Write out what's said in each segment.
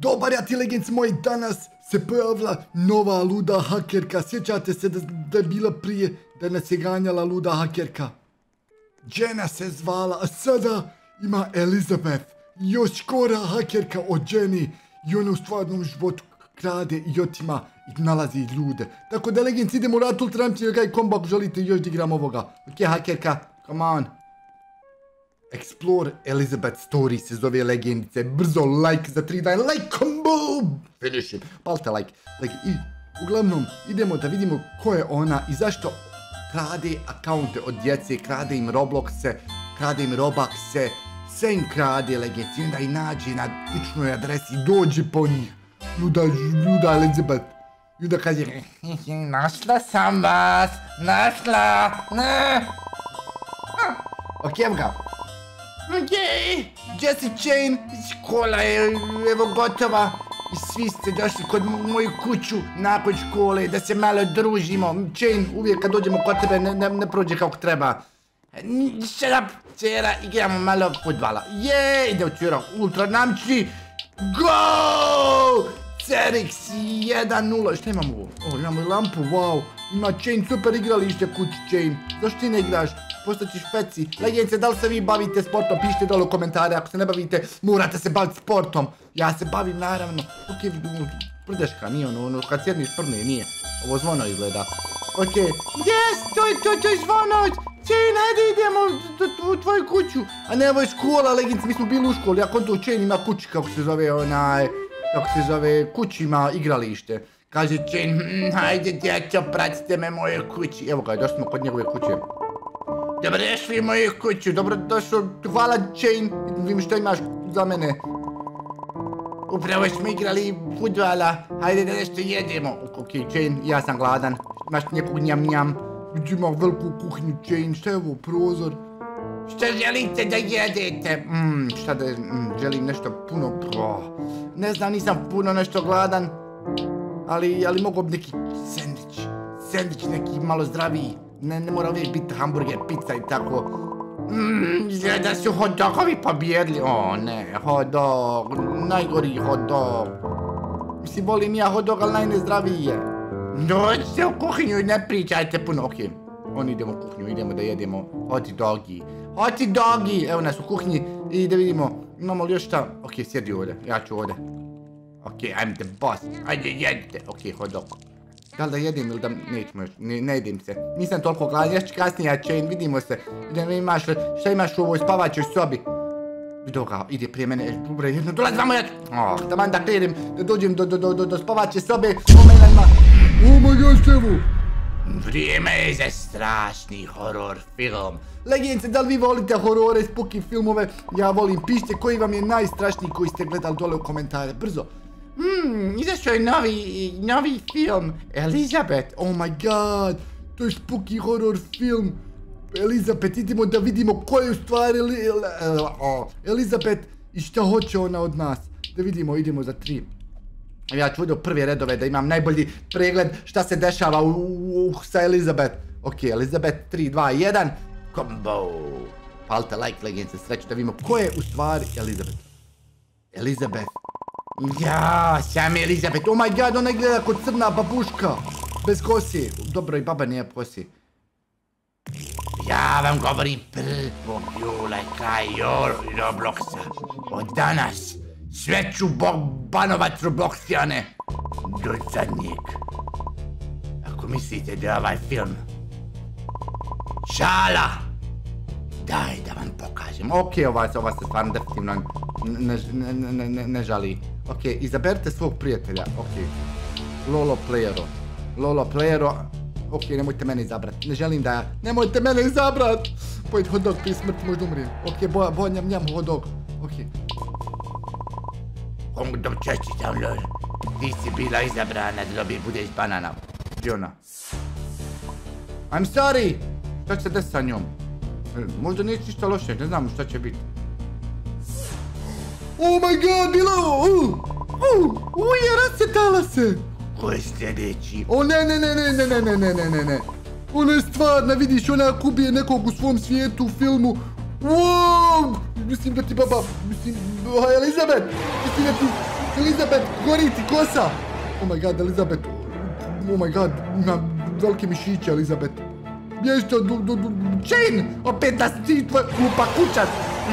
Dobar ja ti legenci moji, danas se pojavila nova luda hakerka. Sjećate se da je bila prije, da nas je ganjala luda hakerka. Jenna se zvala, a sada ima Elizabeth. Još gora hakerka od Jenny. I ona u stvarnom životu krade i otima i nalazi ljude. Tako da legenci idemo u rat ultramčina kaj kombo ako želite još da igram ovoga. Ok hakerka, come on. Explore Elizabeth Story se zove legendice. Brzo like za 3 dana. Like combo! Finish it. Palite like. I uglavnom idemo da vidimo ko je ona i zašto krade akaunte od djece, krade im Robloxe, krade im Robuxe, sve im krade legendice. I onda i nađe na ličnoj adresi i dođe po njih. Luda Elizabeth. I onda kaže našla sam vas. Našla. Ok, evo ga. Okej, Jesse Chain, škola je evo gotova i svi ste došli kod moju kuću nakon škole da se malo družimo. Chain, uvijek kad dođemo kod tebe ne prođe kako treba. Shut up, cera, igramo malo fudbala. Ide u cera, ultra namči. Go! Cerix 1-0, šta imamo ovo? Imamo i lampu, wow. Ima Chain, super igralište kući Chain. Zašto ti ne igraš? Postaćiš feci. Legence, da li se vi bavite sportom? Pišite dole u komentare. Ako se ne bavite, morate se baviti sportom. Ja se bavim naravno. Ok, prdeška, nije ono, kad sjedniš prne, nije. Ovo zvono izgleda. Ok. Yes, to je zvono. Chain, hajde idemo u tvoju kuću. A ne, ovo je škola, legence, mi smo bili u školi. Ja konto Chain ima kući, kako se zove onaj... Kako se zove, kući ima igralište. Kaže Chain, hajde djeco, pratite me moje kući. Evo ga, došli smo kod njegove kuće. Dobrodošli u moju kuću, dobrodošao, hvala Chain, vidim što imaš za mene. Upravo smo igrali fudbala, hajde da nešto jedemo. Ok, Chain, ja sam gladan, imaš nekog njam. Ima veliku kuhinju Chain, šta je ovo, prozor? Šta želite da jedete? Šta da, želim nešto puno, ne znam, nisam puno nešto gladan. Ali mogu bi neki sandvič neki malo zdraviji. Ne mora uvijek biti hamburger, pizza i tako. Izgleda su hot dogovi pobjedli. O ne, hot dog, najgori hot dog. Mislim, volim ja hot dog, ali najnezdraviji je. Dođite u kuhinju i ne pričajte puno. Ok, on idemo u kuhinju, idemo da jedemo hot dogi. Hot dogi, evo nas u kuhinji i da vidimo, imamo li još šta? Ok, sjedi ovdje, ja ću ovdje. Ok, I'm the boss, ajde jedite. Ok, hot dog. Da li da jedem ili da nećemo još, ne jedim se. Nisam toliko gladan, još kasnije Chain, vidimo se. Idem imaš, šta imaš u ovoj spavačoj sobi? Vidio ga, ide prije mene, dobro, jedno, dolazi vamo ja. Da man da krenem, da dođem do spavače sobe. Oh my god, što je ovo? Vrijeme je za strašni horor film. Legence, da li vi volite horore, spooky filmove? Ja volim, pišite koji vam je najstrašniji koji ste gledali dole u komentare, brzo. Izašao je novi film, Elizabeth, oh my god, to je spooky horror film. Elizabeth, idemo da vidimo ko je u stvari Elizabeth i šta hoće ona od nas. Da vidimo, idemo za 3. Ja ću u prve redove da imam najbolji pregled šta se dešava sa Elizabeth. Ok, Elizabeth, 3, 2, 1, combo. Palite like, legence, sreću da vidimo ko je u stvari Elizabeth. Elizabeth. Ja, sam Elizabeth, oh my god, ona gleda kod crna babuška. Bez kosi, dobro i baba nije kosi. Ja vam govorim 1. jula kraj Robloxa. Od danas sve ću banovat Robloxiane. Do zadnjeg. Ako mislite da je ovaj film šala, daj da vam pokažem. Ok, ova se stvarno definitivno ne žali. Ok, izaberite svog prijatelja. Ok, Lolo Playero. Ok, nemojte mene izabrat. Ne želim da ja... Nemojte mene izabrat! Pojď hot dog prije smrti, možda umrijem. Ok, bo njam hot dog. Ok. Kongdom čestitam, lol. Ti si bila izabrana da budeš banana. Gdje ona? I'm sorry! Šta će se desiti sa njom? Možda neće ništa loše, ne znam šta će biti. Oh my god, bila! Rasjetala se! Ko je sljedeći? O ne. Ona je stvarna, vidiš, ona ubije nekog u svom svijetu u filmu. Wow! Mislim da ti baba, Elizabeth, mislim da ti Elizabeth, gori ti kosa! Oh my god, Elizabeth. Oh my god, ima velike mišiće, Elizabeth. Bježite od... Jane! Opet da si tvoj glupa kućac!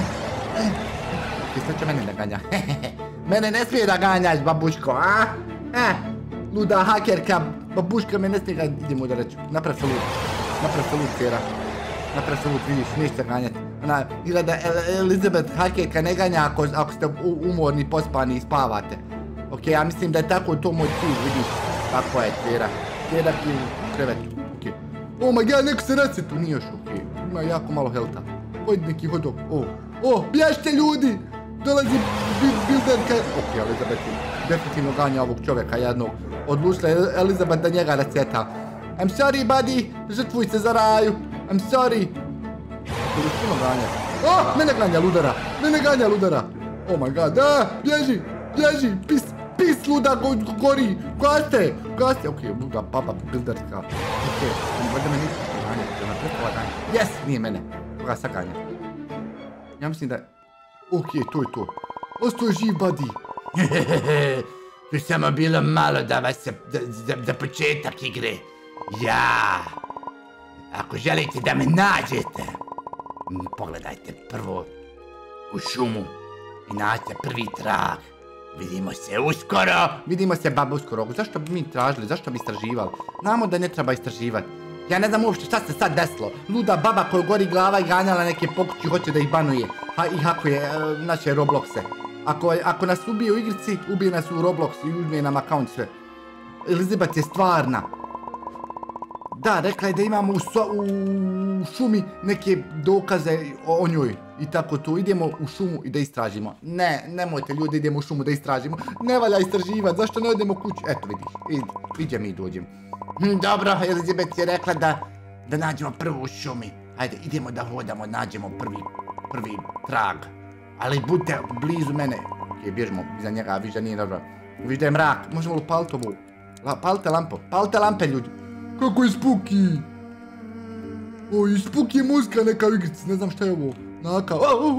Ti sad će mene da ganja. Mene ne smije da ganjaš, babuško, a? Luda hakerka, babuška me ne smije ga... Idemo da reću. Naprav se lud, Kera. Naprav se lud, vidiš, nećete ganjati. Ona, izgleda Elizabeth hakerka ne ganja ako ste umorni, pospani i spavate. Ok, ja mislim da je tako to moj cilj, vidiš. Tako je, Kera. Kera ti u krevetu, ok. Oh my god, neko se resetu, nije još, ok. Ima jako malo helta. Hojde neki hodog, bježite ljudi! Dolazi Builderka. Ok, Elizabeth definitivno ganja ovog čovjeka jednog. Odlučila je Elizabeth da njega receta. I'm sorry, buddy, žrtvuj se za raju. I'm sorry. To je puno ganja. Mene ganja ludara. Oh my god, bježi, pis luda gori. Gaste. Ok, luda baba Builderka. Ok, valjda me nisu ganja, da me prestala ganja. Yes, nije mene. Koga sad ganja. Ja mislim da... Ok, to je to. Ostao je živ, buddy. To je samo bilo malo da vas za početak igre. Ja. Ako želite da me nađete, pogledajte prvo u šumu i nađite prvi trag. Vidimo se uskoro. Vidimo se, baba, uskoro. Zašto bi mi tražili? Zašto bi istraživali? Znamo da ne treba istraživati. Ja ne znam uopšte šta se sad desilo. Luda baba koja gori glava i ganjala neke pokuće hoće da ih banuje. I hakuje naše Robloxe. Ako nas ubije u igrici, ubije nas u Roblox i uzme nam account sve. Elizabeth je stvarna. Da, rekla je da imamo u šumi neke dokaze o njoj. I tako to, idemo u šumu i da istražimo. Ne, nemojte ljudi, idemo u šumu da istražimo. Ne valja istraživati, zašto ne odemo kući? Eto vidiš, idem i dođem. Dobro, Elizabeth je rekla da nađemo prvo u šumi. Hajde, idemo da hodamo, nađemo prvi trag. Ali budite blizu mene. Ok, bježimo iza njega, viš da nije dobro. Viš da je mrak, možemo li paliti ovu? Palite lampe, ljudi. Kako je spooky? Oj, spooky je muzika neka u igrici, ne znam šta je ovo. Naka.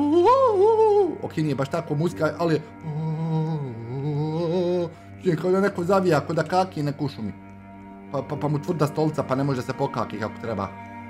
Ok, nije baš tako muzika, ali je... Čujem kao da neko zavija, kao da kaki neko u šumi. Pa mu tvrda stolica, pa ne može se pokaki kako treba.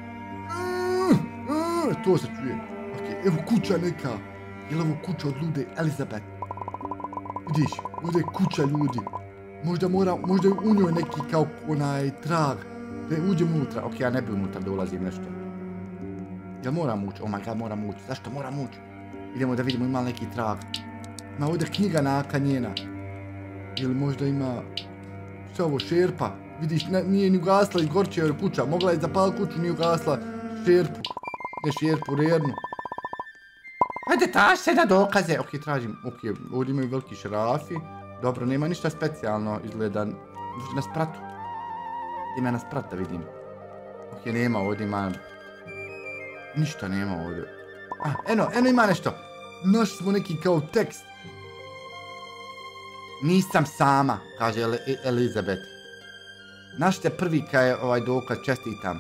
To se čuje. Ok, evo kuća neka. Je li ovo kuća od lude Elizabeth? Vidiš, ovdje je kuća ljudi. Možda je u njoj neki kao onaj trag. Da uđem unutra. Ok, ja ne bi unutra da ulazim nešto. Jel moram ući? Oh my god, moram ući. Zašto moram ući? Idemo da vidimo ima li neki trag. Ima ovdje knjiga naka njena. Ili možda ima... Šta ovo, šerpa? Vidiš, nije ni ugasla, izgorčio je kuća. Mogla je zapaliti kuću, nije ugasla šerpu. Ne šerpu, rernu. Hajde, traži se na dokaze. Ok, tražim. Ok, ovdje imaju veliki šarafi. Dobro, nema ništa specijalno, izgleda. Na spratu. Ima na sprat da vidim. Ok, nema ovdje, ima... Ništa nema ovdje. Eno ima nešto. Našli smo neki kao tekst. Nisam sama, kaže Elizabeth. Našli ste prvi kaj je ovaj dokaz, čestitam.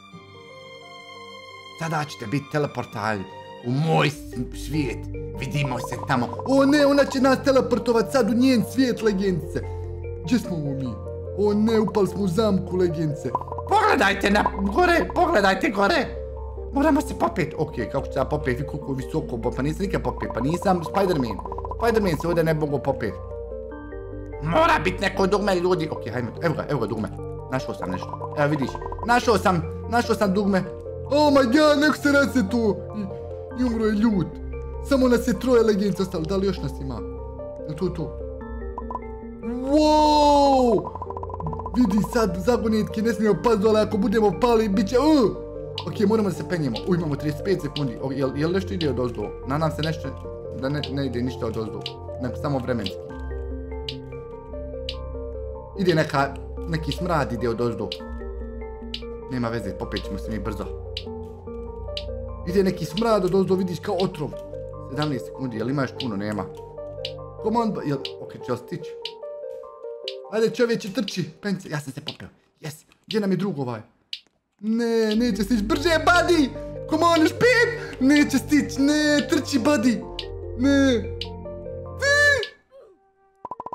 Sada ćete biti teleportali u moj svijet. Vidimo se tamo. O ne, ona će nas teleportovat sad u njen svijet, legendice. Gdje smo mi? O ne, upali smo u zamku, legendice. Pogledajte gore, pogledajte gore. Moramo se popet. Ok, kako ću se ja popet, vi koliko visoko, pa nisam nikad popet, pa nisam Spider-Man. Spider-Man se ovdje ne mogu popet. Mora biti neko dugme, ljudi. Ok, hajme, evo ga dugme. Našao sam nešto. Evo vidiš, našao sam dugme. Oh my god, neko se resetu. I umro je ljud. Samo nas je troje legendice ostalo, da li još nas ima? Je to to? Wow! Vidi sad zagonetke, ne smijemo past dole, ako budemo pali, bit će... Ok, moramo da se penjemo. Imamo 35 sekundi. Jel nešto ide od ozdo? Nadam se nešto da ne ide ništa od ozdo. Nego samo vremenski. Ide neki smrad ide od ozdo. Nema veze, popet ćemo se mi brzo. Ide neki smrad od ozdo, vidiš kao otrov. 17 sekundi, jel ima još puno? Nema. Come on, ok, će li stići? Ajde čovječe, trči, penci, ja sam se popeo. Yes, gdje nam je drug ovaj? Ne, neće stići, brže, buddy! Come on, još 5! Neće stići, ne, trči, buddy! Ne!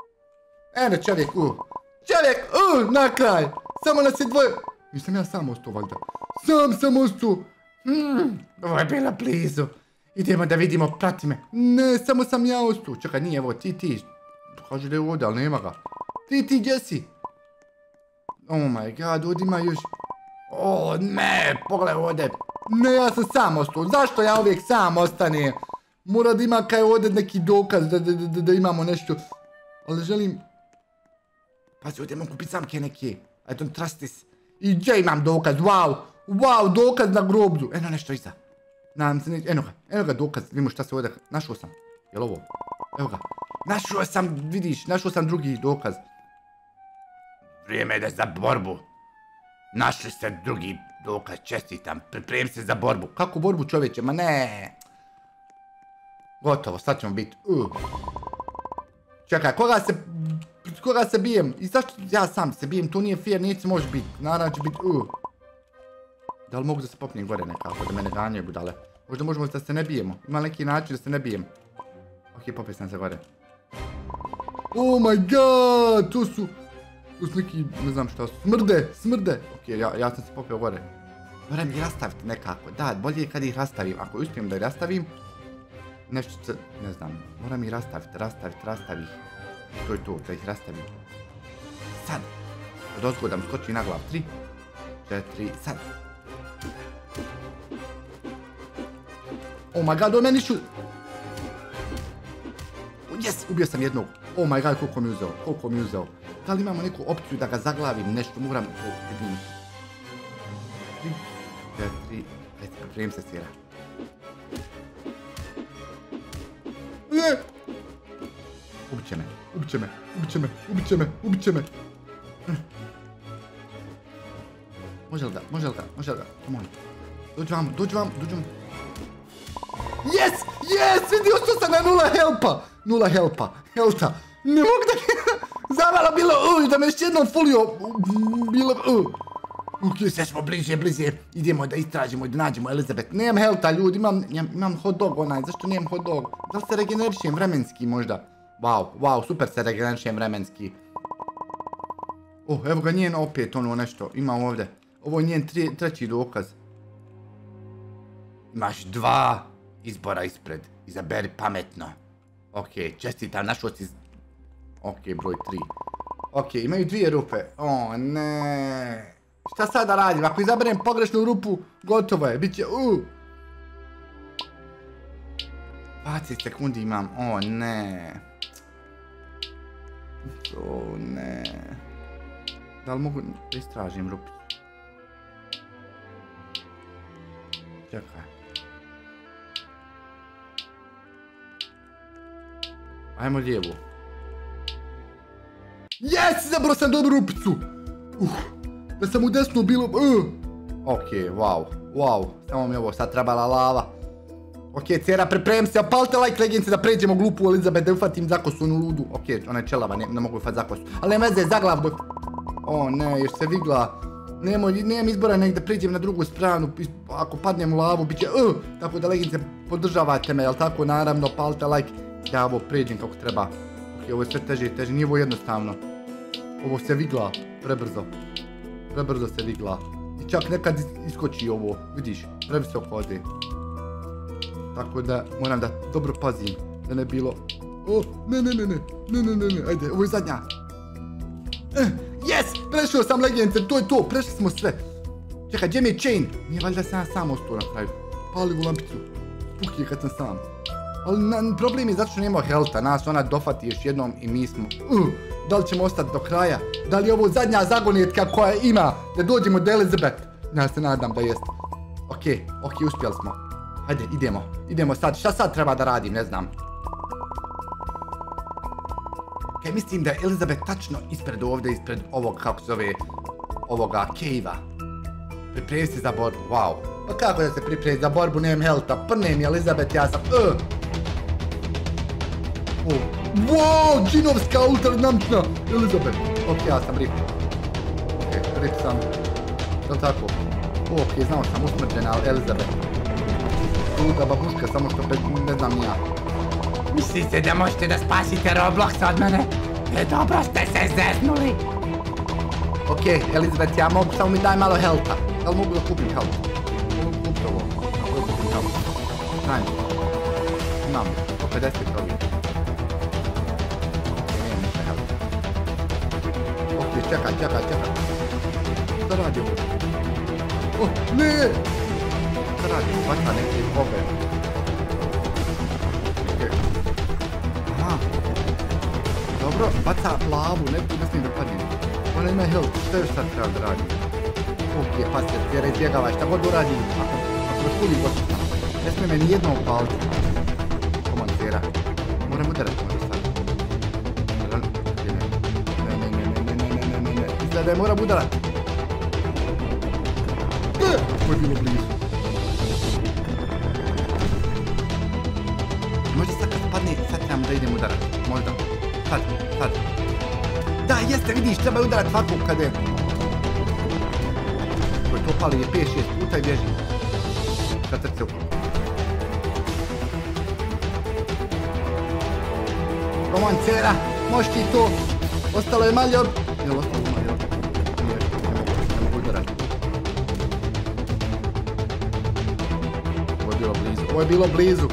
Ene čovjek, čovjek, na kraj. Samo nas je dvoje. Nisam ja sam ostao, valjda. Sam ostao. Ovo je bilo blizu. Idemo da vidimo, prati me. Ne, samo sam ja ostao. Čekaj, nije ovo, ti. Kaže da je ovdje, ali nema ga. Ti, Jesse. Oh my god, ovdje ima još... ne, pogledaj ovdje. Ne, ja sam sam ostao. Zašto ja uvijek sam ostanem? Mora da ima kaj ovdje neki dokaz da imamo nešto. Ali želim... Pazi, ovdje mogu kupiti zamke neke. I don't trust this. I gdje imam dokaz, wow, dokaz na groblju. Eno nešto iza. Nadam se neće, eno ga dokaz, vidimo šta se ovdje... Našao sam. Jel ovo? Evo ga. Našao sam, vidiš, našao sam drugi dokaz. Vrijeme je za borbu. Našli ste drugi dokaz, čestitam. Pripremi se za borbu. Kako borbu, čovječe? Ma ne. Gotovo, sad ćemo biti. Čekaj, koga se bijem? I zašto ja sam se bijem? To nije fair, neće može biti. Naravno će biti. Da li mogu da se popnem gore nekako, da me ne ganjaju budale? Možda možemo da se ne bijemo. Ima neki način da se ne bijem. Ok, popio sam se gore. Oh my god, to su neki, ne znam šta su. Smrde. Ok, ja sam se popio gore. Moram ih rastaviti nekako. Da, bolje je kad ih rastavim. Ako uspijem da ih rastavim, nešto se, ne znam, moram ih rastaviti. To je to, da ih rastavim. Sad. Od ozgodam skoči na glav. 3, 4, sad. Oh my god, o meni Yes, ubio sam jednog. Oh my god, koliko mi je uzeo. Da li imamo neku opciju da ga zaglavim, nešto moram vidim. 3, 4, pripremim se svira. Ubit će me. Može li ga, come on. Dođi vam. Yes, vidi, ostao sam na 0 helpa. Ne mogu da... Zavala bilo, da me još jednom fulio. Bilo, ok, sve smo bliže. Idemo da istražimo i da nađemo Elizabeth. Nemam helta, ljudi, imam hot dog onaj, zašto nemam hot dog? Da li se regenerišem vremenski možda? Wow, super se regenerišem vremenski. Evo ga njen opet ono nešto, ima ovdje. Ovo je njen treći dokaz. Imaš 2 izbora ispred. Izaberi pametno. Ok, čestitam, našao si... Ok, broj 3. Ok, imaju 2 rupe. Ne. Šta sad da radim? Ako izaberem pogrešnu rupu, gotovo je. Biće... 20 sekundi imam. Ne. Ne. Da li mogu da istražim rupu? Čekaj. Ajmo lijevu. Yes! Izabrao sam dobru rupicu! Da sam u desnu bilo... Ok, wow. Samo mi ovo sad trebala lava. Ok, cera, pripremim se, opalite like legenci da pređemo glupu Elizabeth, da ufatim zakosu onu ludu. Ok, ona je čelava, ne mogu ufat zakosu. Ali ne veze, zaglav dok... ne, još se vigla. Nemam izbora nek da pređem na drugu stranu. Ako padnem u lavu, bit će... Tako da legenci podržavate me, jel tako? Naravno, opalite like. Da ovo pređem kako treba. Ok, ovo je sve teže i teže, nije ovo jednostavno. Ovo se vigla, prebrzo se vigla. I čak nekad iskoči ovo, vidiš, previsoko ode. Tako da moram da dobro pazim, da ne bilo... Ne, ajde, ovo je zadnja. Yes, prešao sam legence, to je to, prešli smo sve. Čekaj, gdje mi je Chain? Nije valjda sam ja sam ostao na kraju. Pali u lampicu, spuk je kad sam sam. Ali problem je zato što nema helta, nas ona dofati još jednom i mi smo... Da li ćemo ostati do kraja? Da li je ovo zadnja zagonetka koja ima da dođemo do Elizabeth? Ja se nadam da jest. Ok, uspjeli smo. Hajde, idemo sad. Šta sad treba da radim, ne znam. Ok, mislim da je Elizabeth tačno ispred ovdje, ispred ovog, kako se zove, ovoga cave-a. Pripremi se za borbu, wow. Pa kako da se pripremi za borbu, nemam helta, prnem Elizabeth, ja sam... Wow, džinovska ultradinamična Elizabeth. Ok, ja sam rip. Ok, rip sam. Jel' tako? Ok, znao sam usmrćena, ali Elizabeth. Luda babuška, samo što ne znam ni ja. Mislite da možete da spasite Roblox od mene? Dobro ste se zeznuli. Okej, Elizabeth, ja mogu, samo mi daj malo helta. Da li mogu da kupim helta? Mogu kupiti ovo. Mogu kupim helta. Daj mi. Imam, po 50 ovih. Nijem ništa helta. Okej, čekaj. Šta radi ovo? Oh, ne! Šta radi? Hvata neke bobe. Aha. Dobro, baca lavu, ne smijem da padnem. Ona ima health, šta još sad treba da radi? Okej, pasite, tjera izbjegavaj, šta god uradi. Ako me puli gotovo. Ne smije me nijednom upaliti. Komandera. Moram udarati možda sad. Ne. Izgleda da je moram udarati. Ovo je bilo blizu. Možda sad kad padne, sad trebam da idem udarati. Možda. Sad. Da, jeste, vidiš, treba udarati ovako kada je. Koji to pali je 5-6 puta i bježi. Sad trce okolo. Romancera, možeš ti to. Ostalo je maljob. Jel ostalo je maljob? Nije, ne mogu udarati. Ovo je bilo blizu.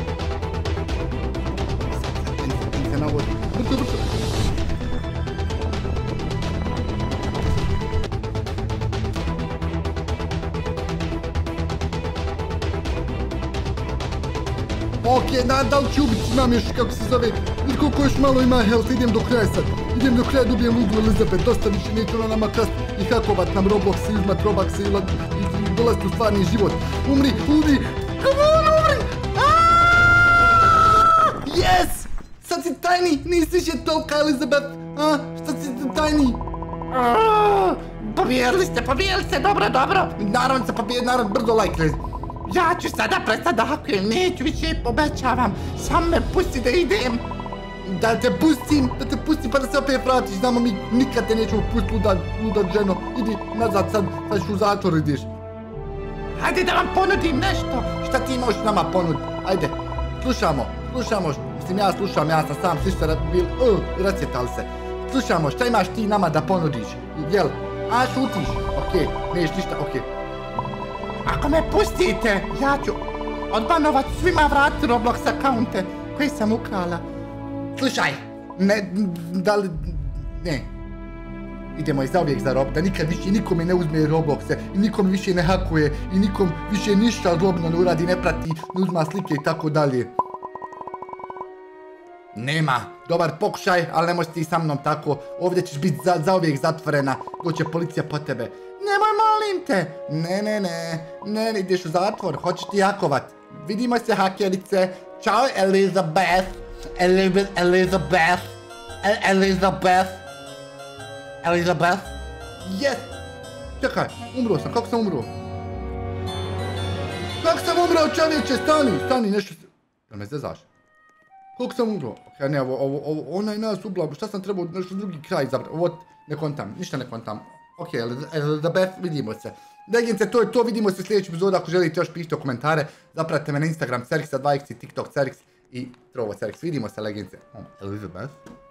Sad se navodi. Brzo. Okej, da li ću ubiti, imam još, kako se zove, vidi koliko još malo ima health, idem do kraja sad. Idem do kraja, dobijem ludu Elizabeth, dosta više neće ona nama krast i hakovat nam Roblox i uzmat Robuxe i dolaziti u stvarni život. Umri! Come on, umri! Yes! Sad si tajni, nisi više tolika Elizabeth, šta si tajni? Pobijeli ste, dobro. Naravno se pobijeli, naravno, brzo like. Ja ću sada prestat da hakujem, neću više, obećavam. Sam me pusti da idem. Da te pustim pa da se opet vratiš. Znamo mi, nikad te nećemo pustiti, luda ženo. Idi nazad sad ću u zatvor ideš. Hajde da vam ponudim nešto. Šta ti možeš nama ponuditi? Ajde, slušamo. Mislim, ja slušam, ja sam sam slišta bil, rasjetali se. Slušamo, šta imaš ti nama da ponudiš? Jel? Šutiš? Okej, neš ništa, okej. Ako me pustite, ja ću odbanovat svima vratiti Roblox akaunte koje sam ukrala. Slušaj, ne. Idemo i zauvijek za Rob, da nikad više nikome ne uzme Robloxe, i nikom više ne hakuje, i nikom više ništa zlobno ne uradi, ne prati, ne uzma slike i tako dalje. Nema, dobar pokušaj, ali nemoj ti sa mnom tako, ovdje ćeš biti zauvijek zatvorena, doće policija po tebe. Nemoj, molim te. Ne, ideš u zatvor, hoćeš ti hakovat. Vidimo se, hakerice. Ćao, Elizabeth. Yes. Čekaj, umro sam, kako sam umro? Kako sam umro, čovječe, stani, nešto se... Da me zezaš? Kako sam umro? Ok, ne, ovo, onaj nas ubla, šta sam trebao, nešto drugi kraj izabrati, ovo ne kontam, ništa ne kontam. Ok, Elizabeth, vidimo se. Legice, to je to, vidimo se u sljedećem epizodu, ako želite još pišite u komentare, zapratite me na Instagram Ceriksa2x i TikTok Cerix i Trovo Cerix. Vidimo se, legice. Elizabeth.